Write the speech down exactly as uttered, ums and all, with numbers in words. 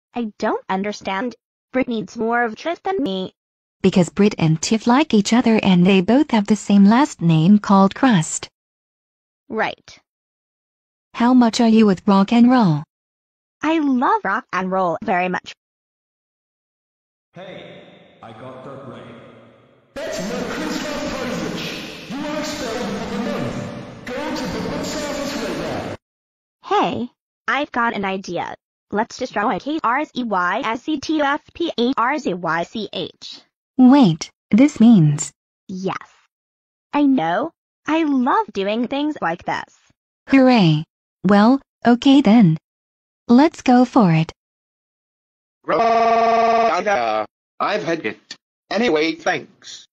I don't understand. Brit needs more of Tiff than me. Because Brit and Tiff like each other and they both have the same last name called Crust. Right. How much are you with rock and roll? I love rock and roll very much. Hey, I got third grade. That's Mercury's Polish. You are expelled for the month. Go to the book office right now. Hey, I've got an idea. Let's destroy K R Z Y S C T F P A R Z Y C H. Wait, this means... Yes. I know. I love doing things like this. Hooray. Well, okay then. Let's go for it. I've had it. Anyway, thanks.